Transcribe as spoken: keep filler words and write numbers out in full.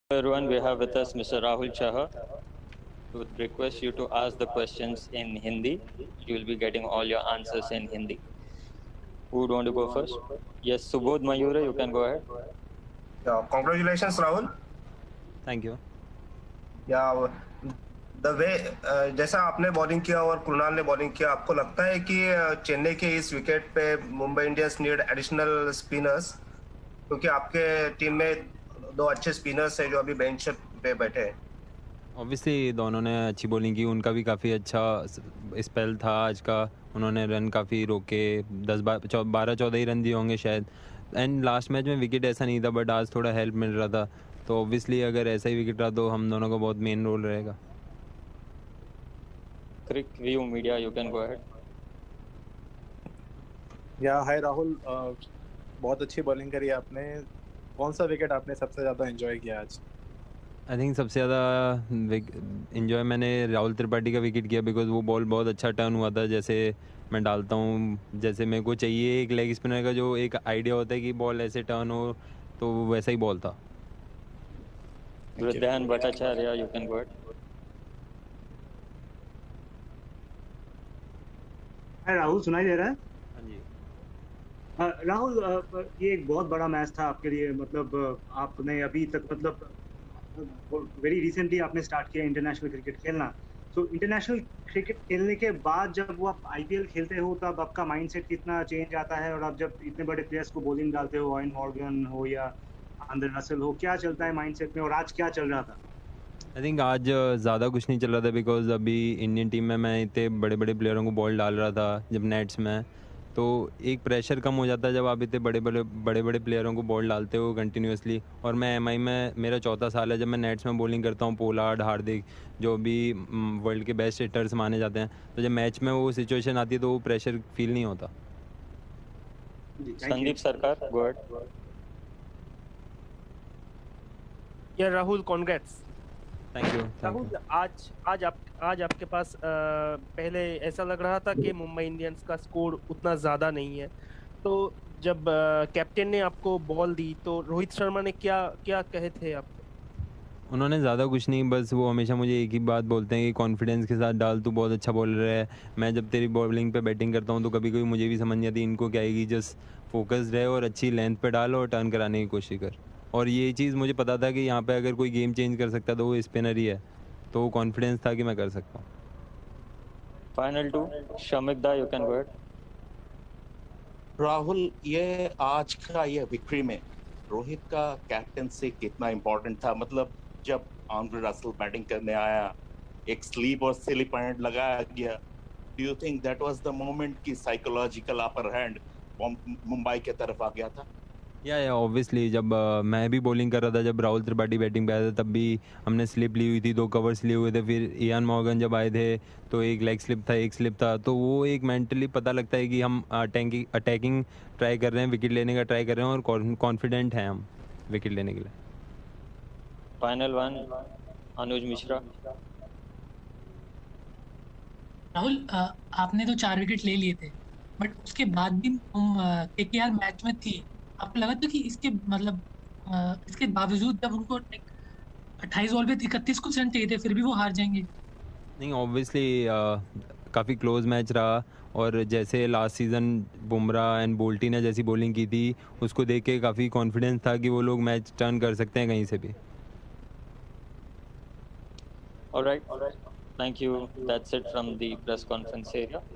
Everyone, we have with us Mister Rahul Chahar. We would request you to ask the questions in Hindi. You will be getting all your answers in Hindi. Who would want to go first? Yes, Subodh Mayura, you can go ahead. Yeah, congratulations, Rahul. Thank you. या the way जैसा आपने bowling किया और कृणाल ने bowling किया, आपको लगता है कि uh, चेन्नई के इस विकेट पे Mumbai Indians need additional spinners, क्योंकि आपके टीम में दो अच्छे स्पिनर्स हैं जो अभी बेंच पे बैठे हैं। ऑब्वियसली दोनों ने अच्छी बॉलिंग की, उनका भी काफ़ी अच्छा स्पेल था आज का। उन्होंने रन काफ़ी रोके, दस बारह चौदह ही रन दिए होंगे शायद। एंड लास्ट मैच में विकेट ऐसा नहीं था, बट आज थोड़ा हेल्प मिल रहा था। तो ऑब्वियसली अगर ऐसा ही विकेट रहा तो हम दोनों का बहुत मेन रोल रहेगा। Crick View Media, you can go ahead. या हाय राहुल, uh, बहुत अच्छी बॉलिंग करी आपने। कौन सा विकेट आपने सबसे ज़्यादा एंजॉय किया आज? आई थिंक सबसे ज़्यादा इन्जॉय मैंने राहुल त्रिपाठी का विकेट किया, बिकॉज वो बॉल बहुत अच्छा टर्न हुआ था। जैसे मैं डालता हूँ, जैसे मेरे को चाहिए एक लेग स्पिनर का जो एक आइडिया होता है कि बॉल ऐसे टर्न हो, तो वैसा ही बॉल था। Vridhan Bhattacharya, you can go ahead. Hi Rahul, सुनाई दे रहा है? हाँ जी। अ, राहुल, अ, ये एक बहुत बड़ा मैच था आपके लिए। मतलब अ, आपने अभी तक मतलब वेरी रिसेंटली आपने स्टार्ट किया इंटरनेशनल क्रिकेट खेलना। तो इंटरनेशनल क्रिकेट खेलने के बाद जब वो आप आईपीएल खेलते हो, तब आपका माइंडसेट कितना चेंज आता है? और आप जब इतने बड़े प्लेयर्स को बॉलिंग डालते हो, ऑयन मॉर्गन हो या आंद्रे रसेल हो, क्या चलता है माइंडसेट में और आज क्या चल रहा था? आई थिंक आज ज़्यादा कुछ नहीं चल रहा था, बिकॉज अभी इंडियन टीम में मैं इतने बड़े बड़े प्लेयरों को बॉल डाल रहा था जब नेट्स में। तो एक प्रेशर कम हो जाता है जब आप इतने बड़े बड़े बड़े बड़े प्लेयरों को बॉल डालते हो कंटिन्यूसली। और मैं एमआई में मेरा चौथा साल है जब मैं नेट्स में बॉलिंग करता हूँ। पोलार्ड, हार्दिक, जो भी वर्ल्ड के बेस्ट हिटर्स माने जाते हैं, तो जब मैच में वो सिचुएशन आती है तो वो प्रेशर फील नहीं होता। Sandeep Sarkar, go ahead. या Rahul, congrats. Thank you. Rahul, आज आज आप आज आपके पास आ, पहले ऐसा लग रहा था कि मुंबई इंडियंस का स्कोर उतना ज़्यादा नहीं है। तो जब आ, कैप्टन ने आपको बॉल दी तो रोहित शर्मा ने क्या क्या कहे थे आप? उन्होंने ज़्यादा कुछ नहीं, बस वो हमेशा मुझे एक ही बात बोलते हैं कि कॉन्फिडेंस के साथ डाल, तू बहुत अच्छा बॉलर है। मैं जब तेरी बॉलिंग पे बैटिंग करता हूँ तो कभी कभी मुझे भी समझ नहीं आती इनको क्या आएगी। जस्ट फोकस रहे और अच्छी लेंथ पे डाल और टर्न कराने की कोशिश कर। और ये चीज़ मुझे पता था कि यहाँ पे अगर कोई गेम चेंज कर सकता तो वो स्पिनर ही है। तो वो कॉन्फिडेंस था कि मैं कर सकता हूँ। Final two, Shamik Da, you can go ahead. Rahul, ये आज का ये विक्ट्री में रोहित का कैप्टनसी कितना इम्पोर्टेंट था? मतलब जब आंद्रे रसेल बैटिंग करने आया, एक स्लीप और सिली पॉइंट लगाया गया, do you think that was the moment की साइकोलॉजिकल अपर हैंड मुंबई के तरफ आ गया था? या या ऑब्वियसली जब uh, मैं भी बॉलिंग कर रहा था, जब राहुल त्रिपाठी बैटिंग पे आया था, तब भी हमने स्लिप ली हुई थी, दो कवर्स लिए हुए थे। फिर इयान मॉर्गन जब आए थे तो एक लेग स्लिप था, एक स्लिप था। तो वो एक मेंटली पता लगता है कि हम अटैकिंग अटैकिंग ट्राई कर रहे हैं, विकेट लेने का ट्राई कर रहे हैं और कॉन्फिडेंट हैं हम विकेट लेने के लिए। Final one, Anuj Mishra. Rahul, अ, आपने तो चार विकेट ले लिए थे, बट उसके बाद भी तुम केकेआर मैच में थी। आपको लगा था कि इसके मतलब अ, इसके बावजूद जब उनको अट्ठाईस बॉल पे इकतीस कुछ रन चाहिए थे, फिर भी वो हार जाएंगे? नहीं, ऑब्वियसली काफ़ी क्लोज मैच रहा। और जैसे last season Bumrah and Boult ने जैसी बॉलिंग की थी, उसको देख के काफ़ी कॉन्फिडेंस था कि वो लोग मैच टर्न कर सकते हैं कहीं से भी। All right. Thank you. That's it from the press conference area.